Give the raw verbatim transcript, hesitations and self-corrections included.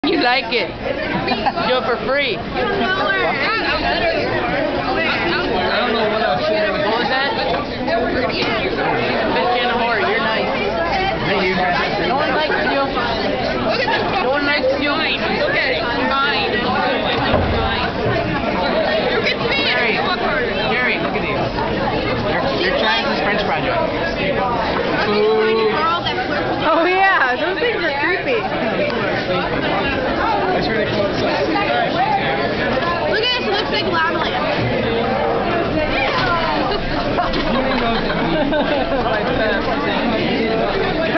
You like it. Do it for free. I don't know what else. What was that?